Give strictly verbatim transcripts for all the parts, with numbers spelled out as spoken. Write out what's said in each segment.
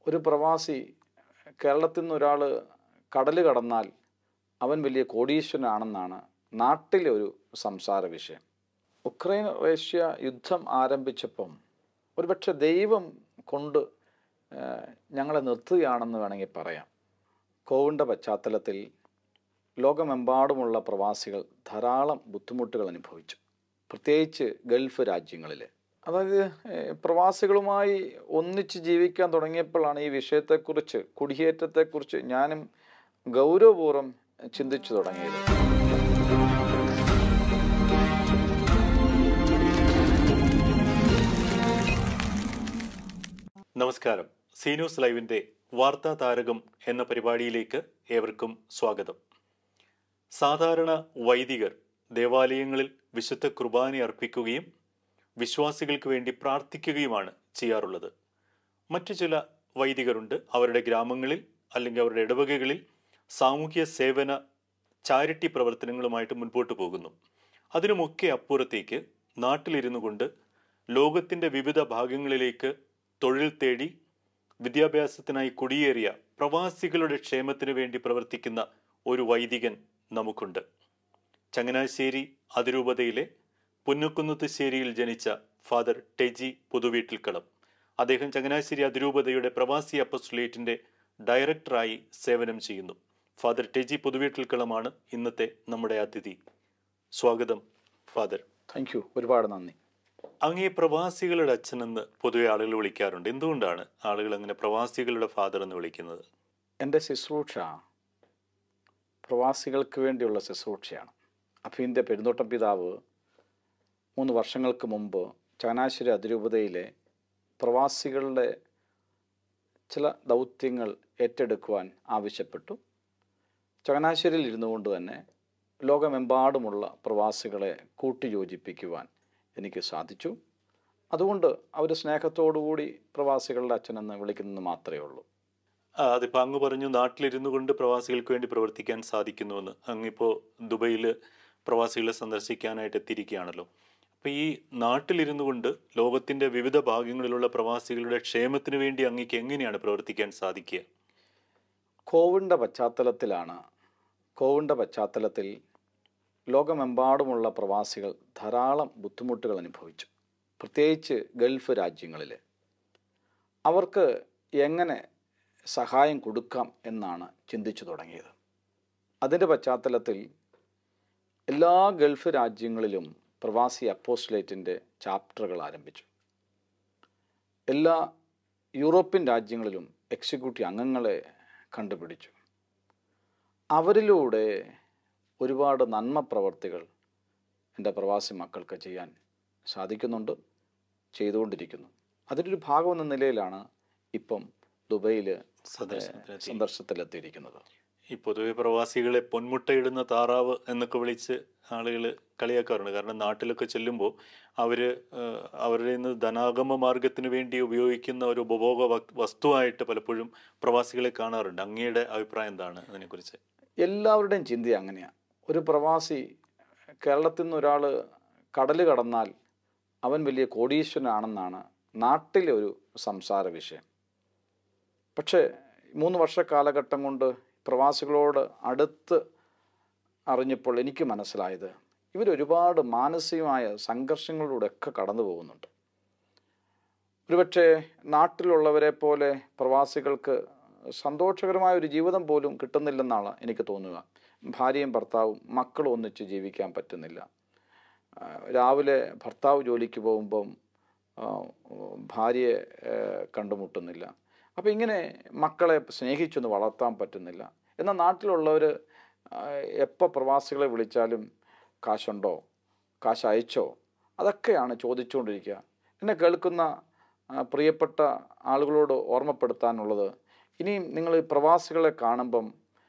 ഒരു പ്രവാസി കേരളത്തിൽ നിന്ന് ഒരാൾ കടൽ കടന്നാൽ അവൻ വലിയ കോടീശ്വരനാണെന്നാണ് നാട്ടിലെ ഒരു സംസാര വിഷയം. ഉക്രൈൻ റഷ്യ യുദ്ധം ആരംഭിച്ചപ്പം ഒരുപക്ഷെ ദൈവം കൊണ്ട് ഞങ്ങളെ നിർത്തുകയാണെന്ന് വേണമെങ്കിൽ പറയാം. കോവിഡിൻ്റെ പശ്ചാത്തലത്തിൽ ലോകമെമ്പാടുമുള്ള പ്രവാസികൾ ധാരാളം ബുദ്ധിമുട്ടുകൾ അനുഭവിച്ചു, പ്രത്യേകിച്ച് ഗൾഫ് രാജ്യങ്ങളിൽ. അതായത് പ്രവാസികളുമായി ഒന്നിച്ച് ജീവിക്കാൻ തുടങ്ങിയപ്പോഴാണ് ഈ വിഷയത്തെക്കുറിച്ച്, കുടിയേറ്റത്തെക്കുറിച്ച് ഞാനും ഗൗരവപൂർവ്വം ചിന്തിച്ചു തുടങ്ങിയത്. നമസ്കാരം. സി ന്യൂസ് ലൈവിൻ്റെ വാർത്താ താരകം എന്ന പരിപാടിയിലേക്ക് ഏവർക്കും സ്വാഗതം. സാധാരണ വൈദികർ ദേവാലയങ്ങളിൽ വിശുദ്ധ കുർബാന അർപ്പിക്കുകയും വിശ്വാസികൾക്ക് വേണ്ടി പ്രാർത്ഥിക്കുകയുമാണ് ചെയ്യാറുള്ളത്. മറ്റു ചില വൈദികരുണ്ട്, അവരുടെ ഗ്രാമങ്ങളിൽ അല്ലെങ്കിൽ അവരുടെ ഇടവകകളിൽ സാമൂഹ്യ സേവന ചാരിറ്റി പ്രവർത്തനങ്ങളുമായിട്ട് മുൻപോട്ട് പോകുന്നു. അതിനുമൊക്കെ അപ്പുറത്തേക്ക് നാട്ടിലിരുന്നു കൊണ്ട് ലോകത്തിൻ്റെ വിവിധ ഭാഗങ്ങളിലേക്ക് തൊഴിൽ തേടി വിദ്യാഭ്യാസത്തിനായി കുടിയേറിയ പ്രവാസികളുടെ ക്ഷേമത്തിനു വേണ്ടി പ്രവർത്തിക്കുന്ന ഒരു വൈദികൻ നമുക്കുണ്ട്. ചങ്ങനാശ്ശേരി അതിരൂപതയിലെ പുന്നക്കുന്നത്തുശ്ശേരിയിൽ ജനിച്ച ഫാദർ ടെജി പുതുവീട്ടിൽക്കളം. അദ്ദേഹം ചങ്ങനാശ്ശേരി അതിരൂപതയുടെ പ്രവാസി അപ്പസ്റ്റോലേറ്റിൻ്റെ ഡയറക്ടറായി സേവനം ചെയ്യുന്നു. ഫാദർ ടെജി പുതുവീട്ടിൽക്കളമാണ് ഇന്നത്തെ നമ്മുടെ അതിഥി. സ്വാഗതം ഫാദർ. താങ്ക് യു, ഒരുപാട് നന്ദി. അങ്ങേ പ്രവാസികളുടെ അച്ഛനെന്ന് പൊതുവെ ആളുകൾ വിളിക്കാറുണ്ട്. എന്തുകൊണ്ടാണ് ആളുകൾ അങ്ങനെ പ്രവാസികളുടെ ഫാദർ എന്ന് വിളിക്കുന്നത്? എൻ്റെ ശുശ്രൂഷ പ്രവാസികൾക്ക് വേണ്ടിയുള്ള ശുശ്രൂഷയാണ്. അഫീൻ്റെ പെരുന്തോട്ടം പിതാവ് മൂന്ന് വർഷങ്ങൾക്ക് മുമ്പ് ചങ്ങനാശ്ശേരി അതിരൂപതയിലെ പ്രവാസികളുടെ ചില ദൗത്യങ്ങൾ ഏറ്റെടുക്കുവാൻ ആവശ്യപ്പെട്ടു. ചങ്ങനാശ്ശേരിയിൽ ഇരുന്നു കൊണ്ട് തന്നെ ലോകമെമ്പാടുമുള്ള പ്രവാസികളെ കൂട്ടിയോജിപ്പിക്കുവാൻ എനിക്ക് സാധിച്ചു. അതുകൊണ്ട് അവർ സ്നേഹത്തോടുകൂടി പ്രവാസികളുടെ അച്ഛനെന്ന് വിളിക്കുന്നത് മാത്രമേ ഉള്ളൂ. അതിപ്പോൾ അങ്ങ് പറഞ്ഞു നാട്ടിലിരുന്നു കൊണ്ട് പ്രവാസികൾക്ക് വേണ്ടി പ്രവർത്തിക്കാൻ സാധിക്കുന്നുവെന്ന്. അങ്ങിപ്പോൾ ദുബൈയിൽ പ്രവാസികളെ സന്ദർശിക്കാനായിട്ട് എത്തിയിരിക്കുകയാണല്ലോ. അപ്പോൾ ഈ നാട്ടിലിരുന്നു കൊണ്ട് ലോകത്തിൻ്റെ വിവിധ ഭാഗങ്ങളിലുള്ള പ്രവാസികളുടെ ക്ഷേമത്തിന് വേണ്ടി അങ്ങേക്ക് എങ്ങനെയാണ് പ്രവർത്തിക്കാൻ സാധിക്കുക? കോവിഡിൻ്റെ പശ്ചാത്തലത്തിലാണ് കോവിഡിൻ്റെ പശ്ചാത്തലത്തിൽ ലോകമെമ്പാടുമുള്ള പ്രവാസികൾ ധാരാളം ബുദ്ധിമുട്ടുകൾ അനുഭവിച്ചു, പ്രത്യേകിച്ച് ഗൾഫ് രാജ്യങ്ങളിൽ. അവർക്ക് എങ്ങനെ സഹായം കൊടുക്കാം എന്നാണ് ചിന്തിച്ചു തുടങ്ങിയത്. അതിൻ്റെ പശ്ചാത്തലത്തിൽ എല്ലാ ഗൾഫ് രാജ്യങ്ങളിലും പ്രവാസി അപ്പോസ്റ്റലേറ്റിൻ്റെ ചാപ്റ്ററുകൾ ആരംഭിച്ചു. എല്ലാ യൂറോപ്യൻ രാജ്യങ്ങളിലും എക്സിക്യൂട്ടീവ് അംഗങ്ങളെ കണ്ടുപിടിച്ചു. അവരിലൂടെ ഒരുപാട് നന്മ പ്രവർത്തികൾ എൻ്റെ പ്രവാസി മക്കൾക്ക് ചെയ്യാൻ സാധിക്കുന്നുണ്ട്, ചെയ്തുകൊണ്ടിരിക്കുന്നു. അതിൻ്റെ ഒരു ഭാഗം എന്ന നിലയിലാണ് ഇപ്പം ദുബൈയിൽ സന്ദർശനത്തിലെത്തിയിരിക്കുന്നത്. ഈ പൊതുവെ പ്രവാസികളെ പൊന്മുട്ടയിടുന്ന താറാവ് എന്നൊക്കെ വിളിച്ച് ആളുകൾ കളിയാക്കാറുണ്ട്. കാരണം നാട്ടിലൊക്കെ ചെല്ലുമ്പോൾ അവർ അവരുടെ നിന്ന് ധനാഗമ മാർഗത്തിന് വേണ്ടി ഉപയോഗിക്കുന്ന ഒരു ഉപഭോഗ വസ്തുവായിട്ട് പലപ്പോഴും പ്രവാസികളെ കാണാറുണ്ട്. അങ്ങയുടെ അഭിപ്രായം എന്താണ് അതിനെക്കുറിച്ച്? എല്ലാവരുടെയും ചിന്ത അങ്ങനെയാണ്. ഒരു പ്രവാസി കേരളത്തിൽ നിന്ന് ഒരാൾ കടൽ കടന്നാൽ അവൻ വലിയ കോടീശ്വരനാണെന്നാണ് നാട്ടിലെ ഒരു സംസാര വിഷയം. പക്ഷേ മൂന്ന് വർഷ കാലഘട്ടം കൊണ്ട് പ്രവാസികളോട് അടുത്ത് അറിഞ്ഞപ്പോൾ എനിക്ക് മനസ്സിലായത് ഇവരൊരുപാട് മാനസികമായ സംഘർഷങ്ങളിലൂടെയൊക്കെ കടന്നു പോകുന്നുണ്ട്. ഒരുപക്ഷെ നാട്ടിലുള്ളവരെ പോലെ പ്രവാസികൾക്ക് സന്തോഷകരമായ ഒരു ജീവിതം പോലും കിട്ടുന്നില്ലെന്നാണ് എനിക്ക് തോന്നുക. ഭാര്യയും ഭർത്താവും മക്കളും ഒന്നിച്ച് ജീവിക്കാൻ പറ്റുന്നില്ല. രാവിലെ ഭർത്താവ് ജോലിക്ക് പോകുമ്പം ഭാര്യയെ കണ്ടുമുട്ടുന്നില്ല. അപ്പോൾ ഇങ്ങനെ മക്കളെ സ്നേഹിച്ചൊന്ന് വളർത്താൻ പറ്റുന്നില്ല. എന്നാൽ നാട്ടിലുള്ളവർ എപ്പോൾ പ്രവാസികളെ വിളിച്ചാലും കാശുണ്ടോ, കാശ് അയച്ചോ, അതൊക്കെയാണ് ചോദിച്ചുകൊണ്ടിരിക്കുക. എന്നെ കേൾക്കുന്ന പ്രിയപ്പെട്ട ആളുകളോട് ഓർമ്മപ്പെടുത്താനുള്ളത്, ഇനിയും നിങ്ങൾ പ്രവാസികളെ കാണുമ്പം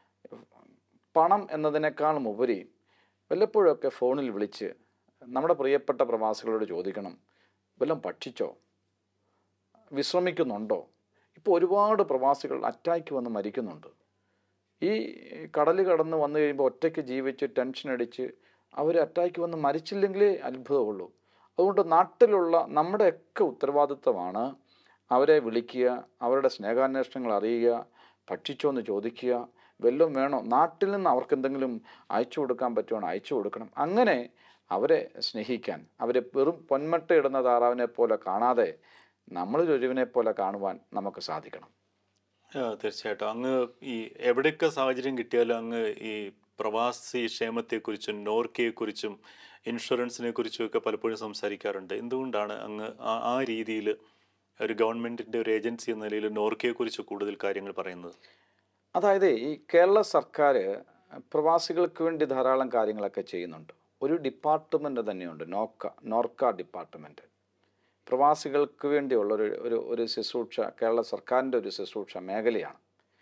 പണം എന്നതിനേക്കാളും ഉപരി വല്ലപ്പോഴൊക്കെ ഫോണിൽ വിളിച്ച് നമ്മുടെ പ്രിയപ്പെട്ട പ്രവാസികളോട് ചോദിക്കണം, വല്ലതും ഭക്ഷിച്ചോ, വിശ്രമിക്കുന്നുണ്ടോ? ഇപ്പോൾ ഒരുപാട് പ്രവാസികൾ അറ്റാക്ക് വന്ന് മരിക്കുന്നുണ്ട്. ഈ കടൽ കടന്ന് വന്നു കഴിയുമ്പോൾ ഒറ്റയ്ക്ക് ജീവിച്ച് ടെൻഷൻ അടിച്ച് അവർ അറ്റാക്ക് വന്ന് മരിച്ചില്ലെങ്കിലേ അത്ഭുതമുള്ളൂ. അതുകൊണ്ട് നാട്ടിലുള്ള നമ്മുടെയൊക്കെ ഉത്തരവാദിത്വമാണ് അവരെ വിളിക്കുക, അവരുടെ സ്നേഹാന്വേഷണങ്ങൾ അറിയുക, ഭക്ഷിച്ചോ എന്ന് ചോദിക്കുക, വല്ലതും വേണോ, നാട്ടിൽ നിന്ന് അവർക്ക് എന്തെങ്കിലും അയച്ചു കൊടുക്കാൻ പറ്റുവാണോ അയച്ചു കൊടുക്കണം. അങ്ങനെ അവരെ സ്നേഹിക്കാൻ, അവരെ വെറും പൊന്മട്ടയിടുന്ന താറാവിനെ പോലെ കാണാതെ നമ്മളിലൊരുവിനെ പോലെ കാണുവാൻ നമുക്ക് സാധിക്കണം. തീർച്ചയായിട്ടും. അങ്ങ് ഈ എവിടെയൊക്കെ സാഹചര്യം കിട്ടിയാലും അങ്ങ് ഈ പ്രവാസി ക്ഷേമത്തെക്കുറിച്ചും നോർക്കയെക്കുറിച്ചും ഇൻഷുറൻസിനെ കുറിച്ചും ഒക്കെ പലപ്പോഴും സംസാരിക്കാറുണ്ട്. എന്തുകൊണ്ടാണ് അങ്ങ് ആ ആ രീതിയിൽ ഒരു ഗവൺമെൻറ്റിൻ്റെ ഒരു ഏജൻസി എന്ന നിലയിൽ നോർക്കയെക്കുറിച്ച് കൂടുതൽ കാര്യങ്ങൾ പറയുന്നത്? അതായത് ഈ കേരള സർക്കാർ പ്രവാസികൾക്ക് വേണ്ടി ധാരാളം കാര്യങ്ങളൊക്കെ ചെയ്യുന്നുണ്ട്. ഒരു ഡിപ്പാർട്ട്മെൻറ്റ് തന്നെയുണ്ട്, നോക്ക നോർക്ക ഡിപ്പാർട്ട്മെൻറ്റ്. പ്രവാസികൾക്ക് വേണ്ടിയുള്ള ഒരു ഒരു ഒരു ശുശ്രൂഷ, കേരള സർക്കാരിൻ്റെ ഒരു ശുശ്രൂഷ മേഖലയാണ്.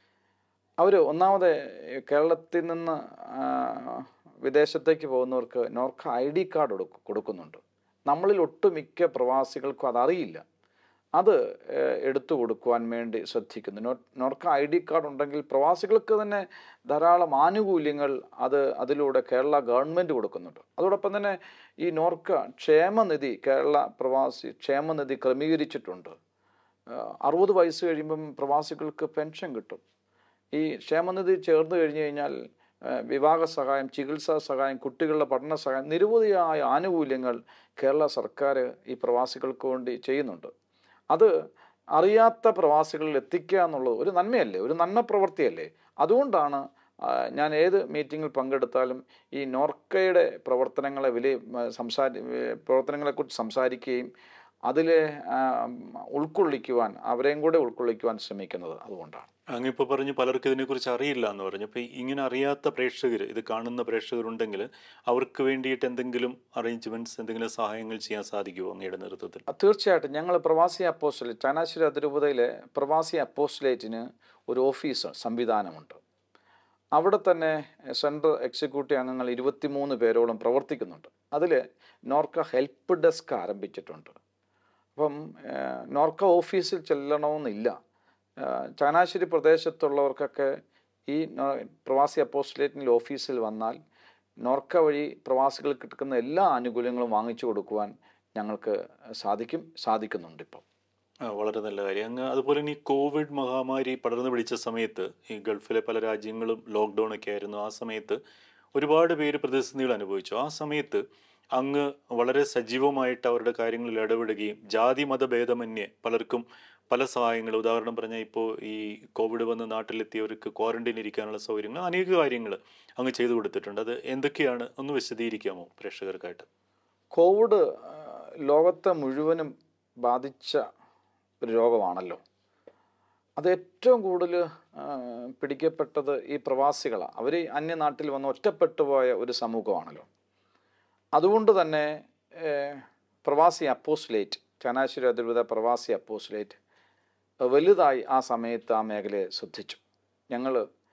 അവർ ഒന്നാമത് കേരളത്തിൽ നിന്ന് വിദേശത്തേക്ക് പോകുന്നവർക്ക് നോർക്ക ഐ ഡി കാർഡ് കൊടുക്കും കൊടുക്കുന്നുണ്ട്. നമ്മളിൽ ഒട്ടുമിക്ക പ്രവാസികൾക്കും അതറിയില്ല. അത് എടുത്തു കൊടുക്കുവാൻ വേണ്ടി ശ്രദ്ധിക്കുന്നു. നോ നോർക്ക ഐ ഡി കാർഡ് ഉണ്ടെങ്കിൽ പ്രവാസികൾക്ക് തന്നെ ധാരാളം ആനുകൂല്യങ്ങൾ അത് അതിലൂടെ കേരള ഗവൺമെൻറ് കൊടുക്കുന്നുണ്ട്. അതോടൊപ്പം തന്നെ ഈ നോർക്ക ക്ഷേമനിധി, കേരള പ്രവാസി ക്ഷേമനിധി ക്രമീകരിച്ചിട്ടുണ്ട്. അറുപത് വയസ്സ് കഴിയുമ്പം പ്രവാസികൾക്ക് പെൻഷൻ കിട്ടും. ഈ ക്ഷേമനിധി ചേർന്ന് കഴിഞ്ഞ് കഴിഞ്ഞാൽ വിവാഹ സഹായം, ചികിത്സാ സഹായം, കുട്ടികളുടെ പഠന സഹായം, നിരവധിയായ ആനുകൂല്യങ്ങൾ കേരള സർക്കാർ ഈ പ്രവാസികൾക്ക് വേണ്ടി ചെയ്യുന്നുണ്ട്. അത് അറിയാത്ത പ്രവാസികളിൽ എത്തിക്കുക എന്നുള്ളത് ഒരു നന്മയല്ലേ, ഒരു നന്മ പ്രവൃത്തിയല്ലേ. അതുകൊണ്ടാണ് ഞാൻ ഏത് മീറ്റിങ്ങിൽ പങ്കെടുത്താലും ഈ നോർക്കയുടെ പ്രവർത്തനങ്ങളെ വില സംസാരി പ്രവർത്തനങ്ങളെക്കുറിച്ച് സംസാരിക്കുകയും അതിലെ ഉൾക്കൊള്ളിക്കുവാൻ, അവരെയും കൂടെ ഉൾക്കൊള്ളിക്കുവാൻ ശ്രമിക്കുന്നത് അതുകൊണ്ടാണ്. അങ്ങിപ്പോൾ പറഞ്ഞു പലർക്കും ഇതിനെക്കുറിച്ച് അറിയില്ല എന്ന് പറഞ്ഞു. അപ്പോൾ ഇങ്ങനെ അറിയാത്ത പ്രേക്ഷകർ, ഇത് കാണുന്ന പ്രേക്ഷകരുണ്ടെങ്കിൽ അവർക്ക് വേണ്ടിയിട്ട് എന്തെങ്കിലും അറേഞ്ച്മെൻറ്റ്സ്, എന്തെങ്കിലും സഹായങ്ങൾ ചെയ്യാൻ സാധിക്കുമോ അങ്ങയുടെ നേതൃത്വത്തിൽ? തീർച്ചയായിട്ടും. ഞങ്ങൾ പ്രവാസി അപ്പോസ്റ്റലേറ്റ്, ചങ്ങനാശ്ശേരി അതിരൂപതയിലെ പ്രവാസി അപ്പോസ്റ്റലേറ്റിന് ഒരു ഓഫീസ് സംവിധാനമുണ്ട്. അവിടെ തന്നെ സെൻട്രൽ എക്സിക്യൂട്ടീവ് അംഗങ്ങൾ ഇരുപത്തിമൂന്ന് പേരോളം പ്രവർത്തിക്കുന്നുണ്ട്. അതിൽ നോർക്ക ഹെൽപ്പ് ഡെസ്ക് ആരംഭിച്ചിട്ടുണ്ട്. അപ്പം നോർക്ക ഓഫീസിൽ ചെല്ലണമെന്നില്ല. ചങ്ങനാശ്ശേരി പ്രദേശത്തുള്ളവർക്കൊക്കെ ഈ പ്രവാസി അപ്പോസ്റ്റലേറ്റിൻ്റെ ഓഫീസിൽ വന്നാൽ നോർക്ക വഴി പ്രവാസികൾക്ക് കിട്ടുന്ന എല്ലാ ആനുകൂല്യങ്ങളും വാങ്ങിച്ചു കൊടുക്കുവാൻ ഞങ്ങൾക്ക് സാധിക്കും, സാധിക്കുന്നുണ്ട് ഇപ്പോൾ. ആ, വളരെ നല്ല കാര്യം. അങ്ങ് അതുപോലെ തന്നെ ഈ കോവിഡ് മഹാമാരി പടർന്നു പിടിച്ച സമയത്ത് ഈ ഗൾഫിലെ പല രാജ്യങ്ങളും ലോക്ക്ഡൗൺ ഒക്കെ ആയിരുന്നു. ആ സമയത്ത് ഒരുപാട് പേര് പ്രതിസന്ധികൾ അനുഭവിച്ചു. ആ സമയത്ത് അങ്ങ് വളരെ സജീവമായിട്ട് അവരുടെ കാര്യങ്ങളിൽ ഇടപെടുകയും ജാതി മതഭേദമന്യേ പലർക്കും പല സഹായങ്ങൾ, ഉദാഹരണം പറഞ്ഞാൽ ഇപ്പോൾ ഈ കോവിഡ് വന്ന് നാട്ടിലെത്തിയവർക്ക് ക്വാറന്റൈൻ ഇരിക്കാനുള്ള സൗകര്യങ്ങൾ, അനേക കാര്യങ്ങൾ അങ്ങ് ചെയ്തു കൊടുത്തിട്ടുണ്ട്. അത് എന്തൊക്കെയാണ് ഒന്ന് വിശദീകരിക്കാമോ പ്രേക്ഷകർക്കായിട്ട്? കോവിഡ് ലോകത്തെ മുഴുവനും ബാധിച്ച ഒരു രോഗമാണല്ലോ. അത് ഏറ്റവും കൂടുതൽ പിടിക്കപ്പെട്ടത് ഈ പ്രവാസികളാണ്. അവർ അന്യനാട്ടിൽ വന്ന് ഒറ്റപ്പെട്ടു പോയ ഒരു സമൂഹമാണല്ലോ. അതുകൊണ്ട് തന്നെ പ്രവാസി അപ്പോസ്റ്റലേറ്റ്, ചങ്ങനാശ്ശേരി അതിരൂപത പ്രവാസി അപ്പോസ്റ്റലേറ്റ് വലുതായി ആ സമയത്ത് ആ മേഖലയെ ശ്രദ്ധിച്ചു. ഞങ്ങൾ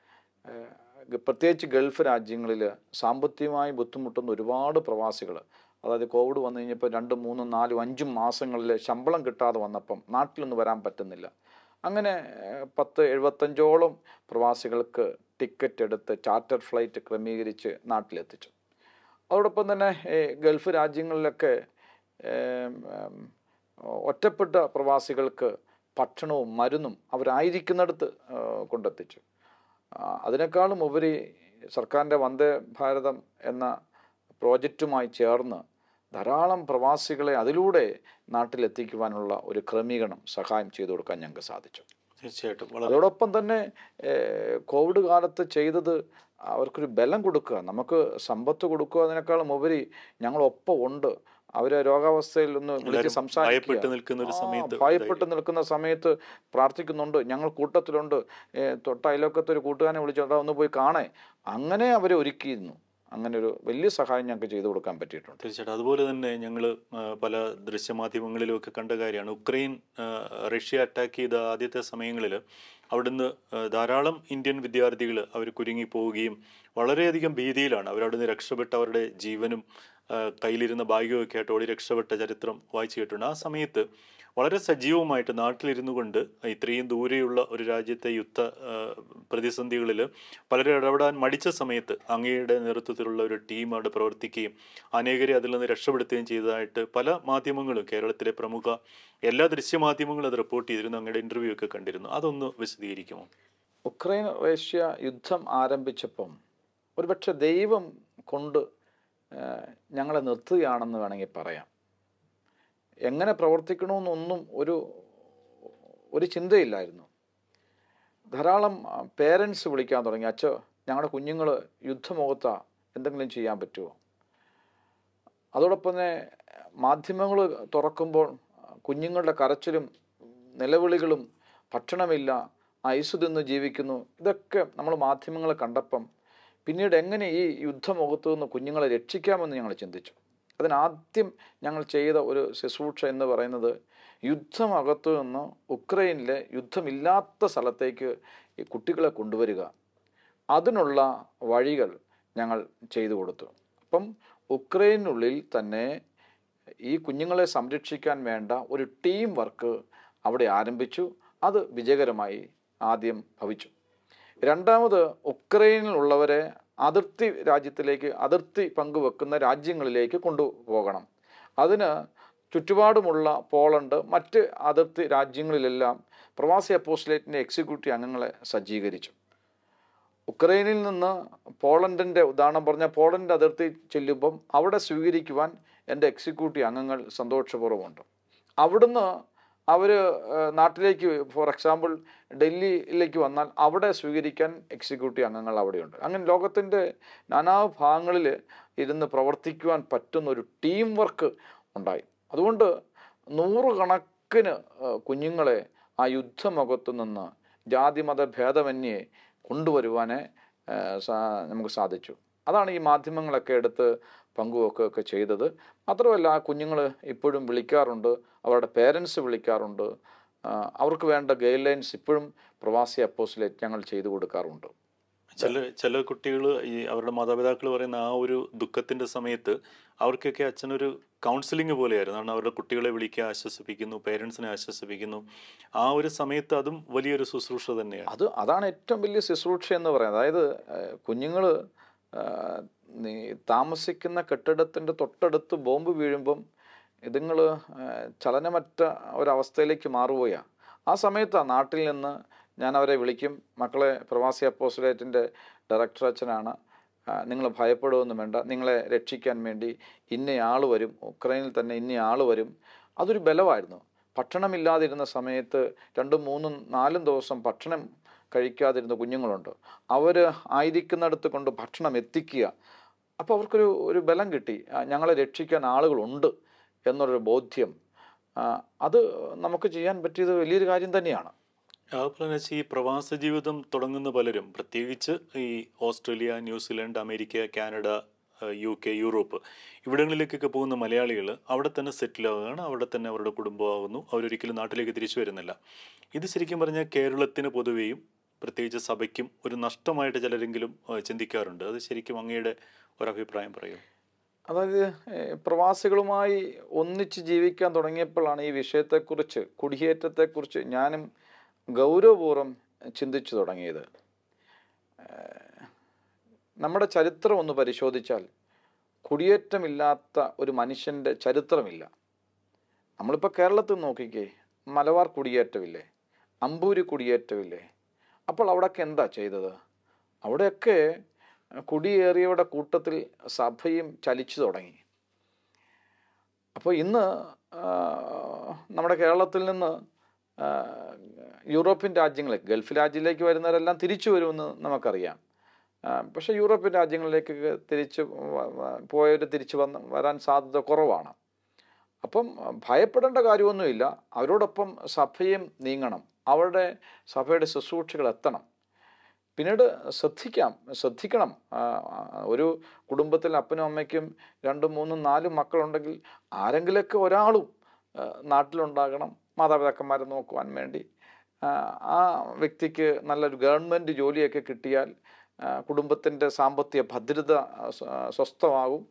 പ്രത്യേകിച്ച് ഗൾഫ് രാജ്യങ്ങളിൽ സാമ്പത്തികമായി ബുദ്ധിമുട്ടുന്ന ഒരുപാട് പ്രവാസികൾ, അതായത് കോവിഡ് വന്നു കഴിഞ്ഞപ്പോൾ രണ്ടും മൂന്നും നാലും അഞ്ചും മാസങ്ങളിൽ ശമ്പളം കിട്ടാതെ വന്നപ്പം നാട്ടിലൊന്നും വരാൻ പറ്റുന്നില്ല. അങ്ങനെ പത്ത് എഴുപത്തഞ്ചോളം പ്രവാസികൾക്ക് ടിക്കറ്റ് എടുത്ത് ചാർട്ടർ ഫ്ലൈറ്റ് ക്രമീകരിച്ച് നാട്ടിലെത്തിച്ചു. അതോടൊപ്പം തന്നെ ഗൾഫ് രാജ്യങ്ങളിലൊക്കെ ഒറ്റപ്പെട്ട പ്രവാസികൾക്ക് ഭക്ഷണവും മരുന്നും അവരായിരിക്കുന്നിടത്ത് കൊണ്ടെത്തിച്ചു. അതിനേക്കാളും ഉപരി സർക്കാരിൻ്റെ വന്ദേ ഭാരതം എന്ന പ്രോജക്റ്റുമായി ചേർന്ന് ധാരാളം പ്രവാസികളെ അതിലൂടെ നാട്ടിലെത്തിക്കുവാനുള്ള ഒരു ക്രമീകരണം, സഹായം ചെയ്തു കൊടുക്കാൻ ഞങ്ങൾക്ക് സാധിച്ചു. തീർച്ചയായിട്ടും. അതോടൊപ്പം തന്നെ കോവിഡ് കാലത്ത് ചെയ്തത് അവർക്കൊരു ബലം കൊടുക്കുക, നമുക്ക് സമ്പത്ത് കൊടുക്കുക. അതിനേക്കാളും ഉപരി ഞങ്ങളൊപ്പം ഉണ്ട്. അവരെ രോഗാവസ്ഥയിൽ ഒന്ന് വിളിച്ച് സംസാരിക്കുക, ഭയപ്പെട്ട് നിൽക്കുന്ന സമയത്ത് പ്രാർത്ഥിക്കുന്നുണ്ട്, ഞങ്ങൾ കൂട്ടത്തിലുണ്ട്, തൊട്ട അയൽവക്കത്തെ ഒരു കൂട്ടുകാരനെ വിളിച്ചോണ്ടാ ഒന്ന് പോയി കാണേ, അങ്ങനെ അവരെ ഒരുക്കിയിരുന്നു. അങ്ങനെ ഒരു വലിയ സഹായം ഞങ്ങൾക്ക് ചെയ്തു കൊടുക്കാൻ പറ്റിയിട്ടുണ്ട്. തീർച്ചയായിട്ടും. അതുപോലെ തന്നെ ഞങ്ങൾ പല ദൃശ്യമാധ്യമങ്ങളിലും ഒക്കെ കണ്ട കാര്യമാണ്, ഉക്രൈൻ റഷ്യ അറ്റാക്ക് ചെയ്ത ആദ്യത്തെ സമയങ്ങളിൽ അവിടുന്ന് ധാരാളം ഇന്ത്യൻ വിദ്യാർത്ഥികൾ അവർ കുരുങ്ങി പോവുകയും വളരെയധികം ഭീതിയിലാണ്. അവരവിടുന്ന് രക്ഷപ്പെട്ട് അവരുടെ ജീവനും കയ്യിലിരുന്ന ബാഗുമൊക്കെ ആയിട്ട് ഓടി രക്ഷപ്പെട്ട ചരിത്രം വായിച്ചു കേട്ടിട്ടുണ്ട്. ആ സമയത്ത് വളരെ സജീവമായിട്ട് നാട്ടിലിരുന്നു കൊണ്ട് ഇത്രയും ദൂരെയുള്ള ഒരു രാജ്യത്തെ യുദ്ധ പ്രതിസന്ധികളിൽ പലരും ഇടപെടാൻ മടിച്ച സമയത്ത് അങ്ങയുടെ നേതൃത്വത്തിലുള്ള ഒരു ടീം അവിടെ പ്രവർത്തിക്കുകയും അനേകരെ അതിൽ നിന്ന് രക്ഷപ്പെടുത്തുകയും ചെയ്തതായിട്ട് പല മാധ്യമങ്ങളും, കേരളത്തിലെ പ്രമുഖ എല്ലാ ദൃശ്യമാധ്യമങ്ങളും അത് റിപ്പോർട്ട് ചെയ്തിരുന്നു. അങ്ങയുടെ ഇൻ്റർവ്യൂ ഒക്കെ കണ്ടിരുന്നു. അതൊന്ന് വിശദീകരിക്കുമോ? ഉക്രൈൻ റഷ്യ യുദ്ധം ആരംഭിച്ചപ്പം ഒരുപക്ഷെ ദൈവം കൊണ്ട് ഞങ്ങളെ നിർത്തുകയാണെന്ന് വേണമെങ്കിൽ പറയാം. എങ്ങനെ പ്രവർത്തിക്കണമെന്നൊന്നും ഒരു ഒരു ചിന്തയില്ലായിരുന്നു. ധാരാളം പേരൻസ് വിളിക്കാൻ തുടങ്ങി, അച്ഛോ ഞങ്ങളുടെ കുഞ്ഞുങ്ങൾ യുദ്ധമുഖത്താ, എന്തെങ്കിലും ചെയ്യാൻ പറ്റുമോ? അതോടൊപ്പം തന്നെ മാധ്യമങ്ങൾ തുറക്കുമ്പോൾ കുഞ്ഞുങ്ങളുടെ കരച്ചിലും നിലവിളികളും, ഭക്ഷണമില്ല, ഐസ് തിന്ന് ജീവിക്കുന്നു, ഇതൊക്കെ നമ്മൾ മാധ്യമങ്ങൾ കണ്ടപ്പം പിന്നീട് എങ്ങനെ ഈ യുദ്ധമുഖത്തു നിന്ന് കുഞ്ഞുങ്ങളെ രക്ഷിക്കാമെന്ന് ഞങ്ങൾ ചിന്തിച്ചു. അതിനാദ്യം ഞങ്ങൾ ചെയ്ത ഒരു ശുശ്രൂഷ എന്ന് പറയുന്നത് യുദ്ധമകത്തു നിന്ന് ഉക്രൈനിലെ യുദ്ധമില്ലാത്ത സ്ഥലത്തേക്ക് ഈ കുട്ടികളെ കൊണ്ടുവരിക, അതിനുള്ള വഴികൾ ഞങ്ങൾ ചെയ്തു കൊടുത്തു. അപ്പം ഉക്രൈനുള്ളിൽ തന്നെ ഈ കുഞ്ഞുങ്ങളെ സംരക്ഷിക്കാൻ വേണ്ട ഒരു ടീം വർക്ക് അവിടെ ആരംഭിച്ചു. അത് വിജയകരമായി ആദ്യം ഭവിച്ചു. രണ്ടാമത് ഉക്രൈനിലുള്ളവരെ അതിർത്തി രാജ്യത്തിലേക്ക്, അതിർത്തി പങ്കുവെക്കുന്ന രാജ്യങ്ങളിലേക്ക് കൊണ്ടുപോകണം. അതിന് ചുറ്റുപാടുമുള്ള പോളണ്ട്, മറ്റ് അതിർത്തി രാജ്യങ്ങളിലെല്ലാം പ്രവാസി അപ്പോസ്റ്റലേറ്റിൻ്റെ എക്സിക്യൂട്ടീവ് അംഗങ്ങളെ സജ്ജീകരിച്ചു. ഉക്രൈനിൽ നിന്ന് പോളണ്ടിൻ്റെ ഉദാഹരണം പറഞ്ഞാൽ പോളണ്ട് അതിർത്തി ചെല്ലുമ്പം അവിടെ സ്വീകരിക്കുവാൻ എൻ്റെ എക്സിക്യൂട്ടീവ് അംഗങ്ങൾ സന്തോഷപൂർവ്വമുണ്ട്. അവിടുന്ന് അവർ നാട്ടിലേക്ക്, ഫോർ എക്സാമ്പിൾ ഡൽഹിയിലേക്ക് വന്നാൽ അവിടെ സ്വീകരിക്കാൻ എക്സിക്യൂട്ടീവ് അംഗങ്ങൾ അവിടെയുണ്ട്. അങ്ങനെ ലോകത്തിൻ്റെ നാനാഭാഗങ്ങളിൽ ഇരുന്ന് പ്രവർത്തിക്കുവാൻ പറ്റുന്നൊരു ടീം വർക്ക് ഉണ്ടായി. അതുകൊണ്ട് നൂറുകണക്കിന് കുഞ്ഞുങ്ങളെ ആ യുദ്ധമുഖത്തു നിന്ന് ജാതിമത ഭേദമന്യേ കൊണ്ടുവരുവാനേ നമുക്ക് സാധിച്ചു. അതാണ് ഈ മാധ്യമങ്ങളൊക്കെ എടുത്ത് പങ്കുവെക്കുകയൊക്കെ ചെയ്തത്. മാത്രമല്ല ആ കുഞ്ഞുങ്ങൾ ഇപ്പോഴും വിളിക്കാറുണ്ട്, അവരുടെ പേരൻസ് വിളിക്കാറുണ്ട്. അവർക്ക് വേണ്ട ഗൈഡ് ലൈൻസ് ഇപ്പോഴും പ്രവാസി അപ്പോസ്റ്റലേറ്റ് ഞങ്ങൾ ചെയ്തു കൊടുക്കാറുണ്ട്. ചില ചില കുട്ടികൾ ഈ അവരുടെ മാതാപിതാക്കൾ പറയുന്ന ആ ഒരു ദുഃഖത്തിൻ്റെ സമയത്ത് അവർക്കൊക്കെ അച്ഛനൊരു കൗൺസിലിംഗ് പോലെയായിരുന്നു. കാരണം അവരുടെ കുട്ടികളെ വിളിക്കുക, ആശ്വസിപ്പിക്കുന്നു, പേരൻസിനെ ആശ്വസിപ്പിക്കുന്നു. ആ ഒരു സമയത്ത് അതും വലിയൊരു ശുശ്രൂഷ തന്നെയാണ്. അത് അതാണ് ഏറ്റവും വലിയ ശുശ്രൂഷ എന്ന് പറയുന്നത്. അതായത് കുഞ്ഞുങ്ങൾ താമസിക്കുന്ന കെട്ടിടത്തിൻ്റെ തൊട്ടടുത്ത് ബോംബ് വീഴുമ്പം ഇതുങ്ങൾ ചലനമറ്റ ഒരവസ്ഥയിലേക്ക് മാറുകയാണ്. ആ സമയത്താണ് നാട്ടിൽ നിന്ന് ഞാൻ അവരെ വിളിക്കും, മക്കളെ പ്രവാസി അപ്പോസ്റ്റലേറ്റിൻ്റെ ഡയറക്ടർ അച്ഛനാണ്, നിങ്ങൾ ഭയപ്പെടുകയൊന്നും വേണ്ട, നിങ്ങളെ രക്ഷിക്കാൻ വേണ്ടി ഇന്നയാൾ വരും, ഉക്രൈനിൽ തന്നെ ഇന്നയാൾ വരും. അതൊരു ബലമായിരുന്നു. ഭക്ഷണമില്ലാതിരുന്ന സമയത്ത് രണ്ടും മൂന്നും നാലും ദിവസം ഭക്ഷണം കഴിക്കാതിരുന്ന കുഞ്ഞുങ്ങളുണ്ട്. അവർ ആയിരിക്കുന്നിടത്ത് കൊണ്ട് ഭക്ഷണം എത്തിക്കുക. അപ്പോൾ അവർക്കൊരു ഒരു ബലം കിട്ടി, ഞങ്ങളെ രക്ഷിക്കാൻ ആളുകളുണ്ട് എന്നൊരു ബോധ്യം. അത് നമുക്ക് ചെയ്യാൻ പറ്റിയത് വലിയൊരു കാര്യം തന്നെയാണ്. അതുപോലെ ഈ പ്രവാസ ജീവിതം തുടങ്ങുന്ന പലരും, പ്രത്യേകിച്ച് ഈ Australia, New Zealand, America, Canada, U K, Europe ഇവിടങ്ങളിലേക്കൊക്കെ പോകുന്ന മലയാളികൾ അവിടെ തന്നെ സെറ്റിലാവുകയാണ്, അവിടെ തന്നെ അവരുടെ കുടുംബമാകുന്നു, അവരൊരിക്കലും നാട്ടിലേക്ക് തിരിച്ചു വരുന്നില്ല. ഇത് ശരിക്കും പറഞ്ഞാൽ കേരളത്തിന് പൊതുവെയും പ്രത്യേകിച്ച് സഭയ്ക്കും ഒരു നഷ്ടമായിട്ട് ചിലരെങ്കിലും ചിന്തിക്കാറുണ്ട്. അത് ശരിക്കും അങ്ങയുടെ ഒരഭിപ്രായം പറയും. അതായത് പ്രവാസികളുമായി ഒന്നിച്ച് ജീവിക്കാൻ തുടങ്ങിയപ്പോഴാണ് ഈ വിഷയത്തെക്കുറിച്ച്, കുടിയേറ്റത്തെക്കുറിച്ച് ഞാനും ഗൗരവപൂർവ്വം ചിന്തിച്ചു തുടങ്ങിയത്. നമ്മുടെ ചരിത്രം ഒന്ന് പരിശോധിച്ചാൽ കുടിയേറ്റമില്ലാത്ത ഒരു മനുഷ്യൻ്റെ ചരിത്രമില്ല. നമ്മളിപ്പോൾ കേരളത്തിൽ നോക്കിക്കേ, മലബാർ കുടിയേറ്റമില്ലേ, അമ്പൂരി കുടിയേറ്റമില്ലേ? അപ്പോൾ അവിടെയൊക്കെ എന്താ ചെയ്തത്? അവിടെയൊക്കെ കുടിയേറിയവരുടെ കൂട്ടത്തിൽ സഭയും ചലിച്ചു തുടങ്ങി. അപ്പോൾ ഇന്ന് നമ്മുടെ കേരളത്തിൽ നിന്ന് യൂറോപ്യൻ രാജ്യങ്ങളിലേക്ക്, ഗൾഫ് രാജ്യങ്ങളിലേക്ക് വരുന്നവരെല്ലാം തിരിച്ചു വരുമെന്ന് നമുക്കറിയാം. പക്ഷേ യൂറോപ്യൻ രാജ്യങ്ങളിലേക്ക് തിരിച്ച് പോയവർ തിരിച്ചു വന്ന് വരാൻ സാധ്യത കുറവാണ്. അപ്പം ഭയപ്പെടേണ്ട കാര്യമൊന്നുമില്ല. അവരോടൊപ്പം സഭയും നീങ്ങണം, അവരുടെ സഭയുടെ ശുശ്രൂഷകൾ എത്തണം. പിന്നീട് ശ്രദ്ധിക്കാം ശ്രദ്ധിക്കണം ഒരു കുടുംബത്തിൽ അപ്പനും അമ്മയ്ക്കും രണ്ടും മൂന്നും നാലും മക്കളുണ്ടെങ്കിൽ ആരെങ്കിലൊക്കെ ഒരാളും നാട്ടിലുണ്ടാകണം, മാതാപിതാക്കന്മാരെ നോക്കുവാൻ വേണ്ടി. ആ വ്യക്തിക്ക് നല്ലൊരു ഗവൺമെൻറ് ജോലിയൊക്കെ കിട്ടിയാൽ കുടുംബത്തിൻ്റെ സാമ്പത്തിക ഭദ്രത സ്വസ്ഥമാകും.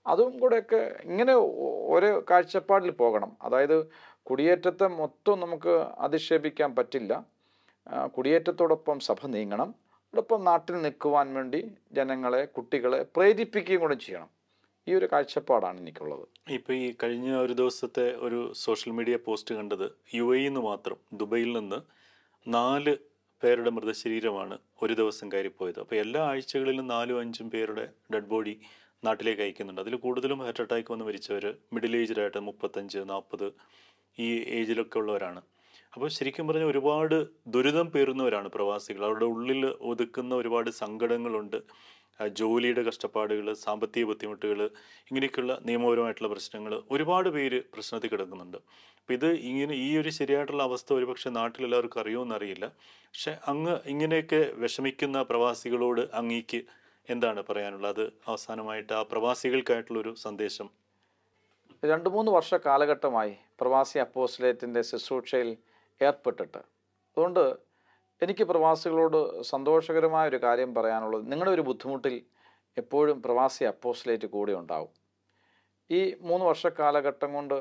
അതും കൂടെയൊക്കെ ഇങ്ങനെ ഒരേ കാഴ്ചപ്പാടിൽ പോകണം. അതായത് കുടിയേറ്റത്തെ മൊത്തം നമുക്ക് അധിക്ഷേപിക്കാൻ പറ്റില്ല. കുടിയേറ്റത്തോടൊപ്പം സഭ നീങ്ങണം. അതോടൊപ്പം നാട്ടിൽ നിൽക്കുവാൻ വേണ്ടി ജനങ്ങളെ, കുട്ടികളെ പ്രേരിപ്പിക്കുകയും കൂടെ ചെയ്യണം. ഈ ഒരു കാഴ്ചപ്പാടാണ് എനിക്കുള്ളത്. ഇപ്പോൾ ഈ കഴിഞ്ഞ ഒരു ദിവസത്തെ ഒരു സോഷ്യൽ മീഡിയ പോസ്റ്റ് കണ്ടത്, യു എ നിന്ന് മാത്രം ദുബൈയിൽ നിന്ന് നാല് പേരുടെ മൃതശരീരമാണ് ഒരു ദിവസം കയറിപ്പോയത്. അപ്പോൾ എല്ലാ ആഴ്ചകളിലും നാലും അഞ്ചും പേരുടെ ഡെഡ് ബോഡി നാട്ടിലേക്ക് അയക്കുന്നുണ്ട്. അതിൽ കൂടുതലും ഹാർട്ട് അറ്റാക്ക് വന്ന് മരിച്ചവർ മിഡിൽ ഏജ്ഡായിട്ട് മുപ്പത്തഞ്ച് നാൽപ്പത് ഈ ഏജിലൊക്കെ ഉള്ളവരാണ്. അപ്പോൾ ശരിക്കും പറഞ്ഞാൽ ഒരുപാട് ദുരിതം പേറുന്നവരാണ് പ്രവാസികൾ. അവരുടെ ഉള്ളിൽ ഒതുക്കുന്ന ഒരുപാട് സങ്കടങ്ങളുണ്ട്. ജോലിയുടെ കഷ്ടപ്പാടുകൾ, സാമ്പത്തിക ബുദ്ധിമുട്ടുകൾ, ഇങ്ങനെയൊക്കെയുള്ള നിയമപരമായിട്ടുള്ള പ്രശ്നങ്ങൾ, ഒരുപാട് പേര് പ്രശ്നത്തിൽ കിടക്കുന്നുണ്ട്. അപ്പം ഇത് ഇങ്ങനെ ഈ ഒരു ശരിയായിട്ടുള്ള അവസ്ഥ ഒരുപക്ഷെ നാട്ടിലെല്ലാവർക്കും അറിയുമെന്നറിയില്ല. പക്ഷെ അങ്ങ് ഇങ്ങനെയൊക്കെ വിഷമിക്കുന്ന പ്രവാസികളോട് അങ്ങേക്ക് എന്താണ് പറയാനുള്ളത്? അത് അവസാനമായിട്ട് ആ പ്രവാസികൾക്കായിട്ടുള്ളൊരു സന്ദേശം. രണ്ട് മൂന്ന് വർഷ കാലഘട്ടമായി പ്രവാസി അപ്പോസ്റ്റലേറ്റിൻ്റെ ശുശ്രൂഷയിൽ ഏർപ്പെട്ടിട്ട്, അതുകൊണ്ട് എനിക്ക് പ്രവാസികളോട് സന്തോഷകരമായ ഒരു കാര്യം പറയാനുള്ളത്, നിങ്ങളുടെ ഒരു ബുദ്ധിമുട്ടിൽ എപ്പോഴും പ്രവാസി അപ്പോസ്റ്റലേറ്റ് കൂടെ ഉണ്ടാവും. ഈ മൂന്ന് വർഷ കാലഘട്ടം കൊണ്ട്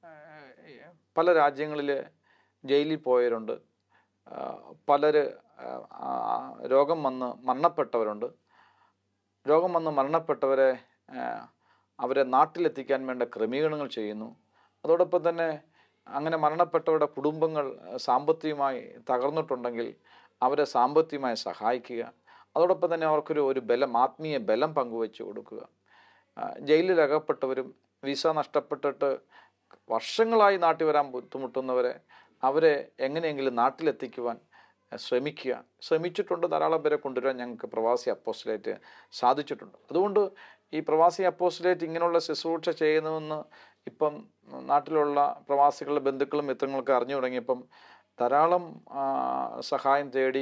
പല രാജ്യങ്ങളിൽ ജയിലിൽ പോയവരുണ്ട്, പലർ രോഗം വന്ന് മരണപ്പെട്ടവരുണ്ട്. രോഗം വന്ന് മരണപ്പെട്ടവരെ അവരെ നാട്ടിലെത്തിക്കാൻ വേണ്ട ക്രമീകരണങ്ങൾ ചെയ്യുന്നു. അതോടൊപ്പം തന്നെ അങ്ങനെ മരണപ്പെട്ടവരുടെ കുടുംബങ്ങൾ സാമ്പത്തികമായി തകർന്നിട്ടുണ്ടെങ്കിൽ അവരെ സാമ്പത്തികമായി സഹായിക്കുക. അതോടൊപ്പം തന്നെ അവർക്കൊരു ഒരു ബലം, ആത്മീയ ബലം പങ്കുവെച്ച് കൊടുക്കുക. ജയിലിൽ അകപ്പെട്ടവരും വിസ നഷ്ടപ്പെട്ടിട്ട് വർഷങ്ങളായി നാട്ടിൽ വരാൻ ബുദ്ധിമുട്ടുന്നവരെ അവരെ എങ്ങനെയെങ്കിലും നാട്ടിലെത്തിക്കുവാൻ ശ്രമിക്കുക. ശ്രമിച്ചിട്ടുണ്ട്, ധാരാളം പേരെ കൊണ്ടുവരാൻ ഞങ്ങൾക്ക് പ്രവാസി അപ്പോസ്റ്റലേറ്റ് സാധിച്ചിട്ടുണ്ട്. അതുകൊണ്ട് ഈ പ്രവാസി അപ്പോസ്റ്റലേറ്റ് ഇങ്ങനെയുള്ള ശുശ്രൂഷ ചെയ്യുന്നതെന്ന് ഇപ്പം നാട്ടിലുള്ള പ്രവാസികളുടെ ബന്ധുക്കളും മിത്രങ്ങളൊക്കെ അറിഞ്ഞു തുടങ്ങിയപ്പം ധാരാളം സഹായം തേടി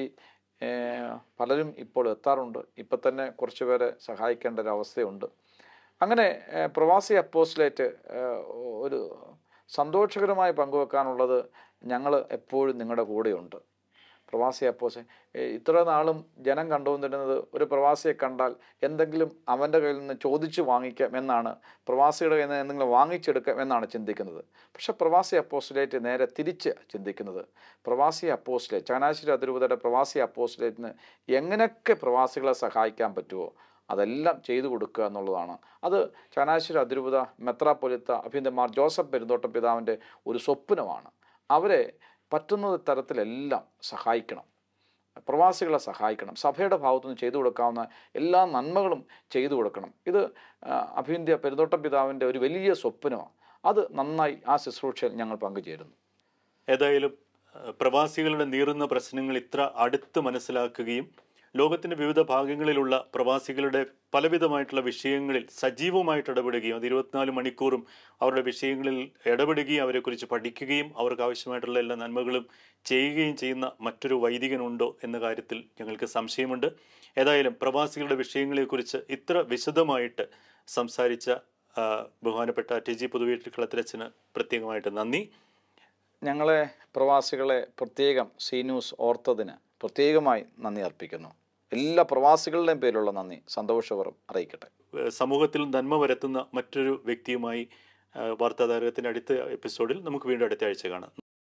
പലരും ഇപ്പോൾ എത്താറുണ്ട്. ഇപ്പം തന്നെ കുറച്ച് പേരെ സഹായിക്കേണ്ട ഒരു അവസ്ഥയുണ്ട്. അങ്ങനെ പ്രവാസി അപ്പോസ്റ്റലേറ്റ് ഒരു സന്തോഷകരമായി പങ്കുവെക്കാനുള്ളത്, ഞങ്ങൾ എപ്പോഴും നിങ്ങളുടെ കൂടെയുണ്ട്. പ്രവാസി അപ്പോസ് ഇത്ര നാളും ജനം കണ്ടുകൊണ്ടിരുന്നത് ഒരു പ്രവാസിയെ കണ്ടാൽ എന്തെങ്കിലും അവൻ്റെ കയ്യിൽ നിന്ന് ചോദിച്ചു വാങ്ങിക്കാം എന്നാണ്, പ്രവാസിയുടെ കയ്യിൽ നിന്ന് എന്തെങ്കിലും വാങ്ങിച്ചെടുക്കാം എന്നാണ് ചിന്തിക്കുന്നത്. പക്ഷെ പ്രവാസി അപ്പോസ്റ്റലേറ്റ് നേരെ തിരിച്ച് ചിന്തിക്കുന്നത്, പ്രവാസി അപ്പോസ്റ്റലേറ്റ്, ചങ്ങനാശ്ശേരി അതിരൂപതയുടെ പ്രവാസി അപ്പോസ്റ്റലേറ്റിന് എങ്ങനെയൊക്കെ പ്രവാസികളെ സഹായിക്കാൻ പറ്റുമോ അതെല്ലാം ചെയ്തു കൊടുക്കുക എന്നുള്ളതാണ്. അത് ചങ്ങനാശ്ശേരി അതിരൂപത മെത്രാപ്പൊലിത്ത അഭിനന്ദമാർ ജോസഫ് പെരുന്തോട്ടം പിതാവിൻ്റെ ഒരു സ്വപ്നമാണ്. അവരെ പറ്റുന്ന തരത്തിലെല്ലാം സഹായിക്കണം, പ്രവാസികളെ സഹായിക്കണം, സഭയുടെ ഭാഗത്തുനിന്ന് ചെയ്തു കൊടുക്കാവുന്ന എല്ലാ നന്മകളും ചെയ്തു കൊടുക്കണം. ഇത് അഭിനന്ദ പെരുന്തോട്ടം പിതാവിൻ്റെ ഒരു വലിയ സ്വപ്നമാണ്. അത് നന്നായി ആ ശുശ്രൂഷയിൽ ഞങ്ങൾ പങ്കുചേരുന്നു. ഏതായാലും പ്രവാസികളുടെ നീറുന്ന പ്രശ്നങ്ങൾ ഇത്ര അടുത്ത് മനസ്സിലാക്കുകയും ലോകത്തിൻ്റെ വിവിധ ഭാഗങ്ങളിലുള്ള പ്രവാസികളുടെ പലവിധമായിട്ടുള്ള വിഷയങ്ങളിൽ സജീവമായിട്ട് ഇടപെടുകയും അത് ഇരുപത്തിനാല് മണിക്കൂറും അവരുടെ വിഷയങ്ങളിൽ ഇടപെടുകയും അവരെക്കുറിച്ച് പഠിക്കുകയും അവർക്ക് ആവശ്യമായിട്ടുള്ള എല്ലാ നന്മകളും ചെയ്യുകയും ചെയ്യുന്ന മറ്റൊരു വൈദികനുണ്ടോ എന്ന കാര്യത്തിൽ ഞങ്ങൾക്ക് സംശയമുണ്ട്. ഏതായാലും പ്രവാസികളുടെ വിഷയങ്ങളെക്കുറിച്ച് ഇത്ര വിശദമായിട്ട് സംസാരിച്ച ബഹുമാനപ്പെട്ട ടെജി പുതുവീട്ടിൽക്കളത്തിലച്ഛന് പ്രത്യേകമായിട്ട് നന്ദി. ഞങ്ങളെ പ്രവാസികളെ പ്രത്യേകം സി ന്യൂസ് ഓർത്തതിന് പ്രത്യേകമായി നന്ദി അർപ്പിക്കുന്നു. എല്ലാ പ്രവാസികളുടെയും പേരിലുള്ള നന്ദി സന്തോഷപൂർവ്വം അറിയിക്കട്ടെ. സമൂഹത്തിൽ നന്മ വരുത്തുന്ന മറ്റൊരു വ്യക്തിയുമായി വാർത്താ താരകത്തിൻ്റെ അടുത്ത എപ്പിസോഡിൽ നമുക്ക് വീണ്ടും അടുത്ത ആഴ്ച കാണാം.